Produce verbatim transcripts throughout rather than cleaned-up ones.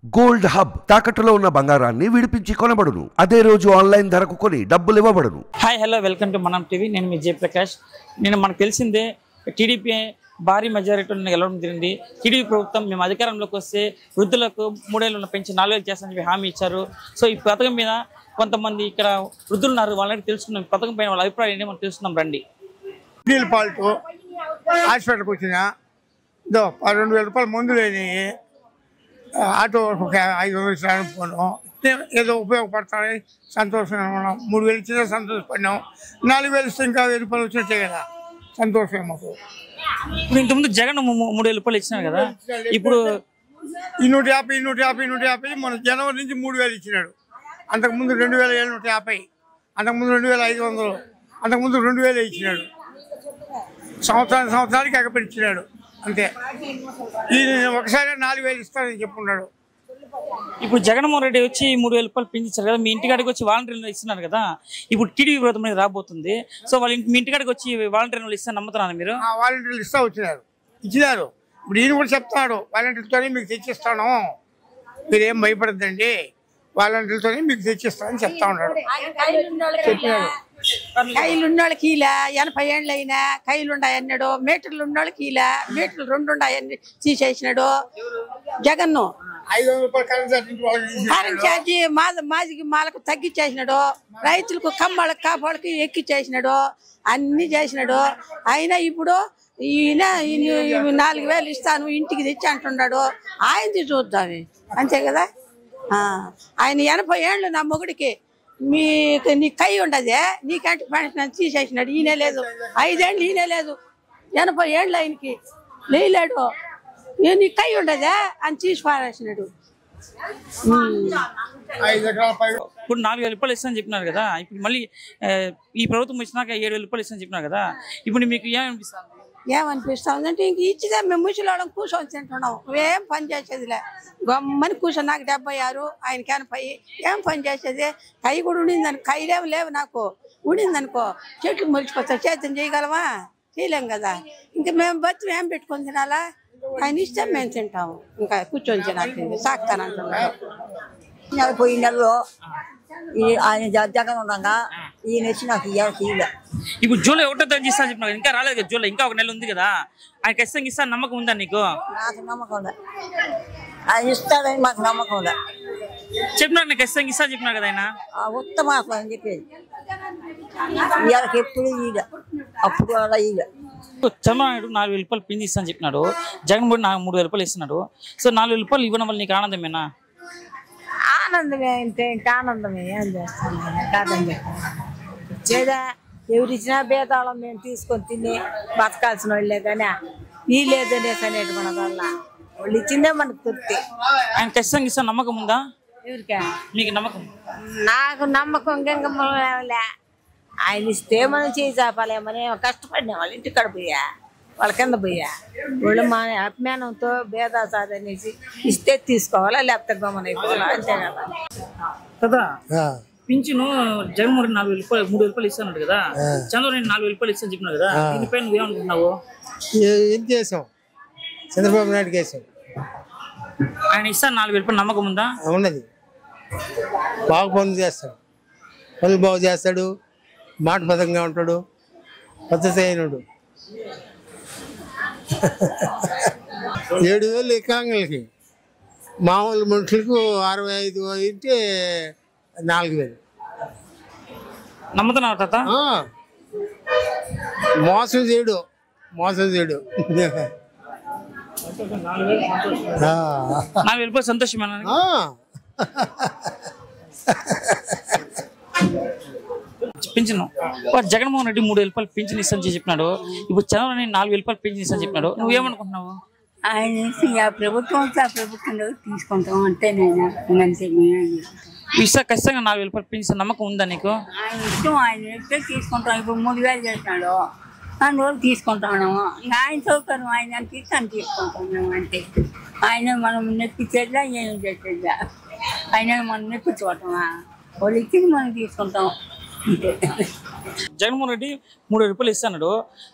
Gold hub తాకట్టులో ఉన్న బంగారాన్ని విడిపించి కొనబడును. అదే రోజు ఆన్లైన్ ధరకు కొని డబ్బులు ఇవ్వబడును. Hi hello welcome to Manam TV. నేను మీ జయప్రకాష్. నేను మనకు తెలిసిందే టీడీపీ భారీ మెజారిటీ గెలవడం జరిగింది. టీడీపీ ప్రభుత్వం మేము అధికారంలోకి వస్తే వృద్ధులకు మూడేళ్ళు ఉన్న పెంచి నాలుగు వేలు చేస్తామని చెప్పి హామీ ఇచ్చారు. సో ఈ పథకం మీద కొంతమంది ఇక్కడ వృద్ధులు ఉన్నారు, వాళ్ళని తెలుసుకున్నాం. పథకం పైన వాళ్ళ అభిప్రాయం ఏంటి మనం తెలుసుకున్నాం రండి. పాల్టు హాస్పిటల్కి వచ్చిన రెండు వేల రూపాయలు మందు లేని ఆటో ఒక ఐదు వందలు ఇచ్చినాను పోను, ఏదో ఉపయోగపడతాయి సంతోషంగా ఉన్నాం. మూడు వేలు ఇచ్చినా సంతోషపడినాం. నాలుగు వేలు ఇస్తే ఇంకా వెయ్యి రూపాయలు వచ్చినట్టే కదా, సంతోషం మాకు. ఇప్పుడు ఇంతకుముందు జగన్ మూడు వేల రూపాయలు ఇచ్చినారు కదా, ఇప్పుడు ఈ నూట యాభై నూట యాభై నూట యాభై మన జనవరి నుంచి మూడు వేలు ఇచ్చినాడు. అంతకుముందు రెండు వేల ఏడు నూట యాభై, అంతకుముందు రెండు వేల ఐదు వందలు, అంతకుముందు రెండు వేలు ఇచ్చినాడు. సంవత్సరానికి సంవత్సరానికి ఎగపెట్టి ఇచ్చినాడు అంతే. ఈ ఒకసారి నాలుగు వేలు ఇస్తానని చెప్పున్నాడు. ఇప్పుడు జగన్మోహన్ రెడ్డి వచ్చి మూడు వేల రూపాయలు పెంచారు కదా, మీ ఇంటికాడికి వచ్చి వాలంటీర్లు ఇస్తున్నారు కదా. ఇప్పుడు టీడీపీ ప్రభుత్వం అనేది రాబోతుంది. సో వాళ్ళ మీ ఇంటికాడికి వచ్చి వాలంటీర్లు ఇస్తే నమ్ముతున్నారు మీరు? వాలంటీర్లు ఇస్తా వచ్చినారు, ఇచ్చినారు. ఇప్పుడు ఈయన కూడా చెప్తాడు, వాలంటీర్లతోనే మీకు తెచ్చిస్తాను, మీరేం భయపడద్దండి, వాలంటీర్లతోనే మీకు తెచ్చిస్తానని చెప్తా ఉన్నాడు. చెప్పినాడు. కైలు ఉన్నోళ్ళకి ఇలా ఎనభై ఏళ్ళు అయినా కైలు ఉన్నాయన్నాడు. మీటర్లు ఉన్నోళ్ళకి ఇలా మీటర్లు రెండు ఉన్నాయని తీసేసినాడు జగన్. కరెంట్ ఛార్జీ మా మాదికి మాలకు తగ్గించేసినాడు. రైతులకు కమ్మళ్ళకి కాపాళ్ళకి ఎక్కిచ్చేసినాడు. అన్ని చేసినాడు. అయినా ఇప్పుడు ఈయన నాలుగు వేలు ఇస్తాను ఇంటికి తెచ్చి అంటున్నాడు. ఆయనది చూద్దామే అంతే కదా. ఆయన ఎనభై ఏళ్ళు నా మొగుడికి, మీకు నీ కై ఉండదే నీకంటే పెన్షన్ తీసేసినాడు. ఈయనే లేదు, ఐదేళ్ళు ఈయనే లేదు, ఎనభై ఏళ్ళు ఆయనకి లేలేడు. నీ కై ఉండదే అని తీసి పారేసినాడు. ఇప్పుడు నాలుగు వేల రూపాయలు ఇస్తానని చెప్పినారు కదా, ఇప్పుడు మళ్ళీ ఈ ప్రభుత్వం వచ్చినాక ఏడు వేల రూపాయలు ఇస్తానని చెప్పినారు కదా, ఇప్పుడు మీకు ఏమనిపిస్తుంది? ఏమనిపిస్తుంది అంటే ఇంక ఇచ్చిదే మేము ముసలివాళ్ళం కూర్చొని తింటున్నాం. ఏం పని చేసేదిలే, గమ్మని కూర్చొని. నాకు డెబ్బై ఆరు, ఆయనకి ఎనభై. ఏం పని చేసేది? కై కూడా ఉండిందని, కైలేవు లేవు నాకు. ఉండిందనుకో చెట్లు మొలిచిపోతాయి, చేతిని చేయగలమా? చేయలేం కదా. ఇంకా మేము బతులు ఏం పెట్టుకొని తినాలా? ఆయన ఇష్టం మేము తింటాము. ఇంకా కూర్చొని తినాల్సింది సాగుతానంటున్నాడు. పోయిన నెలలో ఆయన జగన్ ఉండగా ఈయన వచ్చి నాకు ఇవ్వాలి. ఇప్పుడు జూలై ఒకటో తారీఖు ఇస్తా చెప్పిన, ఇంకా రాలేదు కదా జూలై, ఇంకా ఒక నెల ఉంది కదా. ఆయన ఖచ్చితంగా ఇస్తా నమ్మకం ఉందా నీకు? నాకు నమ్మకం ఉందా? ఆయన ఇస్తాడని మాకు నమ్మకం ఉందా? చెప్పినారు నేను ఖచ్చితంగా ఇస్తా చెప్పినారు కదా ఆయన. ఉత్తమ అని చెప్పేది ఇవాళకి ఎప్పుడు ఈగ, అప్పుడు అలా ఈగ. చంద్రబాబు నాలుగు వేల రూపాయలు పింఛన్ ఇస్తాను చెప్పినాడు, జగన్మోహన్ నాకు మూడు వేల రూపాయలు ఇస్తున్నాడు. సో నాలుగు వేల రూపాయలు ఇవ్వడం వల్ల నీకు ఆనందమేనా? ఆనందమే అంటే ఇంకా ఆనందమే. ఏం చేస్తాను కాదని చెప్పేదా? ఎవరిచ్చినా భేదాళం మేము తీసుకొని తిని బతకాల్సిన వాళ్ళే కానీ వీలేదనేసి అనేటి మన వల్ల వాళ్ళు ఇచ్చిందే మనకు తృప్తి. ఆయన ఖచ్చితంగా ఇస్తా నమ్మకం ఉందా? ఎవరికా? మీకు నమ్మకం? నాకు నమ్మకం గంగమ్మలే. ఆయన ఇస్తే మనం చేయి చాపాలేమని కష్టపడినా వాళ్ళ ఇంటికాడ పోయా, వాళ్ళ కింద పోయా. వాళ్ళు మా అభిమానంతో భేదా సాధనేసి ఇస్తే తీసుకోవాలా, లేకపోతే గమనం అయిపోవాలా, అంతే కదా. కదా పింఛను జగన్మోహన్ నాలుగు వేల రూపాయలు మూడు వేల రూపాయలు ఇస్తాను కదా, చంద్రబాబు నాలుగు వేల రూపాయలు ఇస్తాను చెప్పినావు కదా, దీనిపై నువ్వేమనుకుంటున్నావు? ఏం చేసాం? చంద్రబాబు నాయుడు చేసాం. ఆయన ఇస్తాను నాలుగు వేల రూపాయలు నమ్మకం ఉందా? ఉన్నది. బాగు పనులు చేస్తాడు, పనులు బాగు చేస్తాడు, మాట పదంగా ఉంటాడు, పద్ధతి అయినాడు. ఏడు వేలు ఎకాంగులకి, మామూలు మనుషులకు అరవై ఐదు అయితే నాలుగు వేలు. నమ్ముతున్నావు తాత? మోసం చేయడు, మోసం చేయడు. నాలుగు వేల రూపాయలు సంతోషమేనా? పింఛను జగన్మోహన్ రెడ్డి మూడు వేల రూపాయలు పింఛన్ ఇస్తాను చెప్పినాడు, ఇప్పుడు చంద్రబాబు నాలుగు వేల రూపాయలు పింఛన్ ఇస్తాను చెప్పినాడు, నువ్వేమనుకుంటున్నావు? ఆయన ప్రభుత్వం ప్రభుత్వంలో తీసుకుంటాం అంటే నేను అంతే. ఇస్తా ఖచ్చితంగా నాలుగు వేల రూపాయలు పింఛన్ నమ్మకం ఉందా నీకు? ఆయన ఇష్టం, ఆయన ఇస్తే తీసుకుంటాం. ఇప్పుడు మూడు వేలు చేసినాడు, అన్ని రోజులు తీసుకుంటాము. ఇంకా ఆయన సౌకర్యం, ఆయన అని తీసుకొని తీసుకుంటాం మేము అంతే. ఆయన మనం నెప్పించేదా ఏం చేసేదా? ఆయన మనం నెప్పించుకోవటమా? వాళ్ళు ఇచ్చి మనం తీసుకుంటాం అంతే. జగన్మోహన్ రెడ్డి మూడు వేల రూపాయలు ఇస్తాడు,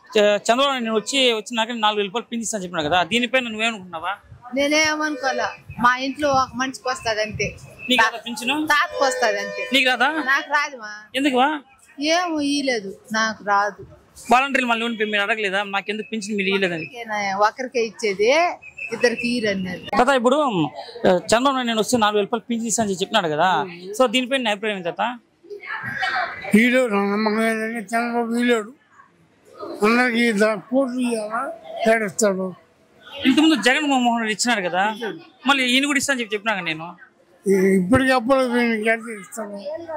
చంద్రబాబు నేను వచ్చి వచ్చినాక నాలుగు వేల రూపాయలు పింఛన్ ఇస్తాను చెప్పినా కదా, దీనిపై నువ్వేమనుకున్నావా? నేనేమనుకోలే. మా ఇంట్లో ఒక మనిషికి వస్తుంది అంతే. నీకు రాదా పింఛను? తాతకు వస్తుంది అంతే. నీకు రాదా? నాకు రాదుమా. ఎందుకు? ఏమో ఇయ్యలేదు, నాకు రాదు. వాలంటీర్లు మళ్ళీ ఉండి మీరు అడగలేదా నాకెందుకు పింఛన్ మీరు ఇయ్యలేదని? ఒకరికే ఇచ్చేది, ఇద్దరికి ఇయ్యరన్నారు. తాత ఇప్పుడు చంద్రబాబు నేను వస్తే నాలుగు వేల రూపాయలు పింఛన్ ఇస్తాను చెప్పినాడు కదా, సో దీనిపై నా అభిప్రాయం ఏంటి తాత? వీడు నమ్మకం ఏంటంటే చంద్రబాబు వీలేడు, అందరికి కోట్లు ఇవ్వాలా ఏడుస్తాడు. ఇంతకుముందు జగన్మోహన్ రెడ్డి ఇచ్చినాడు కదా, మళ్ళీ ఈయన కూడా ఇస్తాను చెప్పి చెప్పినాక నేను ఇప్పటికి అప్పుడు ఇస్తాను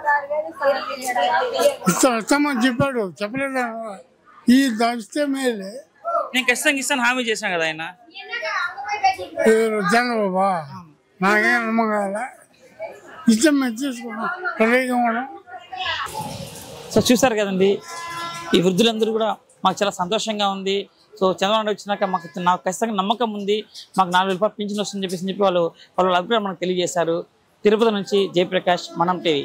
ఇస్తాం ఇస్తామని చెప్పాడు, చెప్పలేదు. ఈ దాస్తే మేలే, నేను ఖచ్చితంగా ఇస్తాను హామీ చేశాను కదా ఆయన. చంద్రబాబా నాకేం నమ్మకాల ఇష్టం మేము తీసుకున్నాం రెడీగా ఉన్నాం. సో చూసారు కదండి, ఈ వృద్ధులందరూ కూడా మాకు చాలా సంతోషంగా ఉంది. సో చంద్రబాబు నాయుడు వచ్చినాక మాకు నాకు ఖచ్చితంగా నమ్మకం ఉంది, మాకు నాలుగు వేల రూపాయలు పింఛన్ వస్తుందని చెప్పేసి చెప్పి వాళ్ళు వాళ్ళ అభిప్రాయం మనకు తెలియజేశారు. తిరుపతి నుంచి జయప్రకాష్, మనం టీవీ.